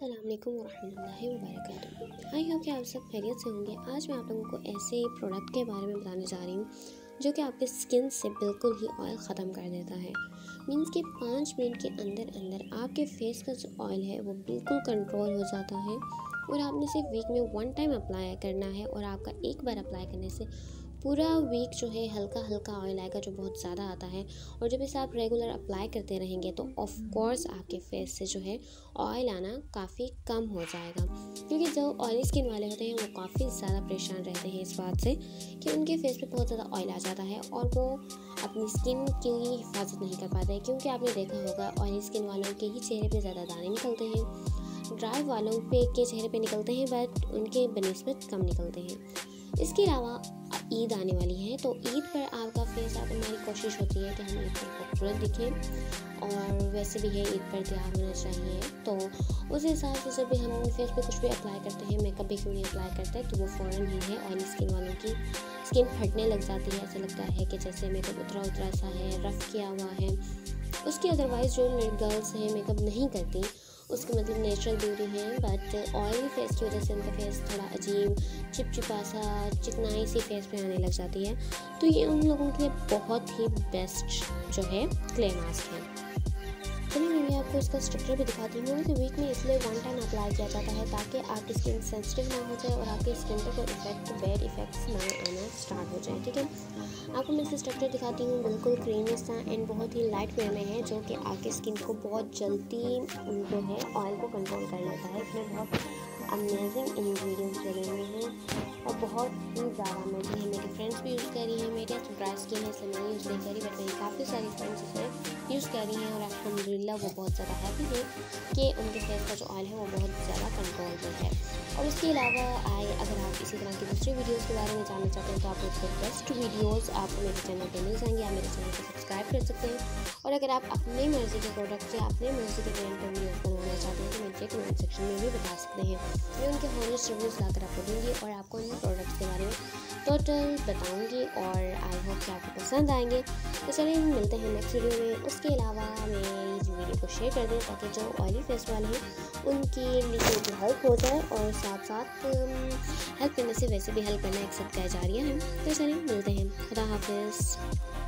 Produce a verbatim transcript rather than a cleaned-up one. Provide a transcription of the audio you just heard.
अस्सलाम वालेकुम वरहमतुल्लाहि वबरकातुहू। आई होप कि आप सब खैरियत से होंगे। आज मैं आप लोगों को ऐसे प्रोडक्ट के बारे में बताने जा रही हूँ जो कि आपके स्किन से बिल्कुल ही ऑयल ख़त्म कर देता है। मीन्स कि पाँच मिनट के अंदर अंदर आपके फेस का जो ऑयल है वो बिल्कुल कंट्रोल हो जाता है और आपने सिर्फ वीक में वन टाइम अप्लाई करना है और आपका एक बार अप्लाई करने से पूरा वीक जो है हल्का हल्का ऑयल आएगा जो बहुत ज़्यादा आता है। और जब इसे आप रेगुलर अप्लाई करते रहेंगे तो ऑफ कोर्स आपके फेस से जो है ऑयल आना काफ़ी कम हो जाएगा, क्योंकि जो ऑयली स्किन वाले होते हैं वो काफ़ी ज़्यादा परेशान रहते हैं इस बात से कि उनके फेस पे बहुत ज़्यादा ऑयल आ जाता है और वो अपनी स्किन की हिफाजत नहीं कर पाते हैं। क्योंकि आपने देखा होगा ऑयली स्किन वालों के ही चेहरे पे ज़्यादा दाने निकलते हैं, ड्राई वालों पे के चेहरे पे निकलते हैं बट उनके बनिस्बत कम निकलते हैं। इसके अलावा ईद आने वाली है तो ईद पर आपका फेस आप हमारी कोशिश होती है कि हम ईद पर खूबसूरत दिखें और वैसे भी है ईद पर तैयार होना चाहिए। तो उस हिसाब से जब भी हम फेस पे कुछ भी अप्लाई करते हैं, मेकअप भी क्यों नहीं अप्लाई करते हैं, तो वो फ़ौरन ही है ऑयली स्किन वालों की स्किन फटने लग जाती है। ऐसा लगता है कि जैसे मेकअप उतरा उतरा सा है, रफ़ किया हुआ है। उसकी अदरवाइज़ जो गर्ल्स हैं मेकअप नहीं करती उसकी मतलब नेचुरल ब्यूटी है, बट ऑयली फेस की वजह से उनका फेस थोड़ा अजीब चिपचिपा सा चिकनाई सी फेस पे आने लग जाती है। तो ये उन लोगों के लिए बहुत ही बेस्ट जो है क्ले मास्क है। चलिए मैं भी आपको इसका स्ट्रक्चर भी दिखाती हूँ। इसे वीक में इसलिए वन टाइम अप्लाई किया जाता है ताकि आपकी स्किन सेंसिटिव ना हो जाए और आपकी स्किन पर कोई इफेक्ट बैड इफेक्ट्स ना आना स्टार्ट हो जाए। ठीक है, आपको मैं इसे स्ट्रक्चर दिखाती हूँ। बिल्कुल क्रीमी सा एंड बहुत ही लाइट वे में है जो कि आपकी स्किन को बहुत जल्दी जो है ऑयल को कंट्रोल कर लेता है। इसमें बहुत अमेजिंग इंग्रेडिएंट्स डले हुए हैं और बहुत ही ज़्यादा अमेजिंग है। मेरी फ्रेंड्स भी यूज़ कर रही हैं। मेरी तो ड्राई स्किन है इसलिए मैं यूज़ नहीं करी, बट मेरी काफ़ी सारी फ्रेंड्स इसे यूज़ कर रही हैं और अल्हम्दुलिल्लाह वो बहुत ज़्यादा हैप्पी है कि उनके फेस का जो ऑयल है वो बहुत ज़्यादा कंट्रोल में है। और इसके अलावा आए अगर आप इसी तरह की दूसरी वीडियोज़ के बारे में जानना चाहते हैं तो आप उसके बेस्ट वीडियोज़ आपको मेरे चैनल पर मिल जाएंगे। आप मेरे चैनल को सब्सक्राइब कर सकते हैं। और अगर आप अपने मर्ज़ी के प्रोडक्ट या अपने मर्ज़ी के ब्रांड पर वीडियोज़ बनवाना चाहते हैं तो मुझे कमेंट सेक्शन में भी बता सकते हैं। मैं उनके हॉनेस्ट रिव्यूज़ लाकर आपको दूँगी और आपको इन प्रोडक्ट्स के बारे में टोटल बताऊँगी और आई होप कि आपको पसंद आएंगे। तो चलिए मिलते हैं नेक्स्ट वीडियो में। उसके अलावा मेरी इस वीडियो को शेयर कर दें ताकि जो ऑयली फेस वाले हैं उनके लिए भी हेल्प हो जाए और साथ साथ हेल्प करने से वैसे भी हेल्प करना एक सबका जारिया है। तो चलिए मिलते हैं। खुदा हाफिज़।